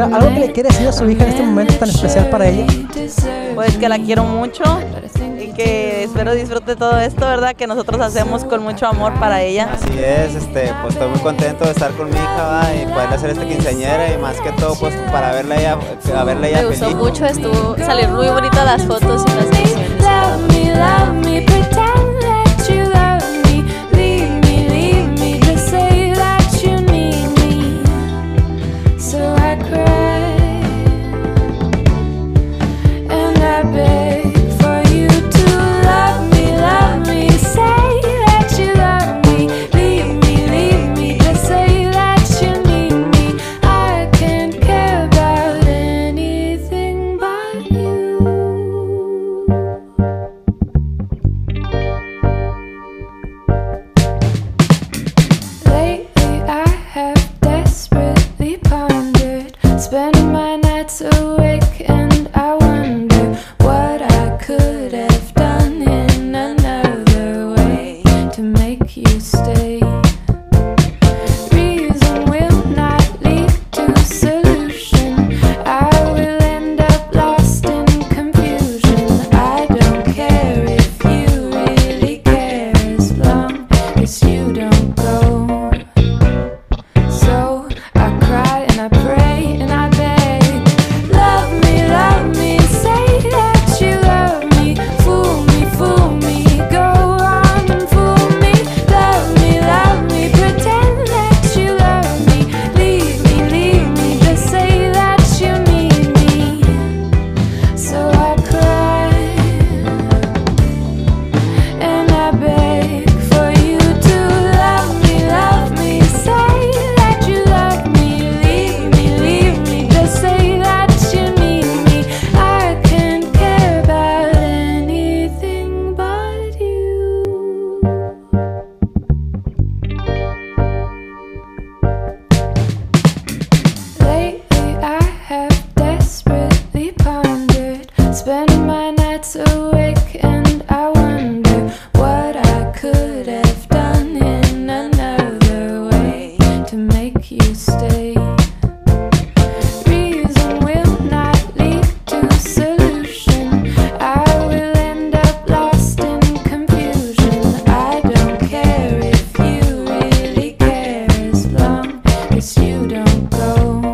algo que le quiere decir a su hija en este momento tan especial para ella. Pues que la quiero mucho y que espero disfrute todo esto, ¿verdad? Que nosotros hacemos con mucho amor para ella. Así es, pues estoy muy contento de estar con mi hija, ¿va? Y poder hacer esta quinceañera y más que todo pues para verla ella Me gustó mucho, salieron muy bonitas las fotos y las canciones. Spending my nights awake and I wonder what I could have done in another way to make you stay. Reason will not lead to solution. I will end up lost in confusion. I don't care if you really care as long as you don't go. So I cry and I pray and I beg, love me, say that you love me, fool me, go on and fool me, pretend that you love me, leave me, just say that you need me. So I cry and I beg for you to love me, say that you love me, leave me, just say that you need me. I can't care about anything but you. Lately I have desperately pondered, spending my nights awake and I wonder what I could have done in another way to make you stay. Reason will not lead to solution. I will end up lost in confusion. I don't care if you really care as long as you don't go.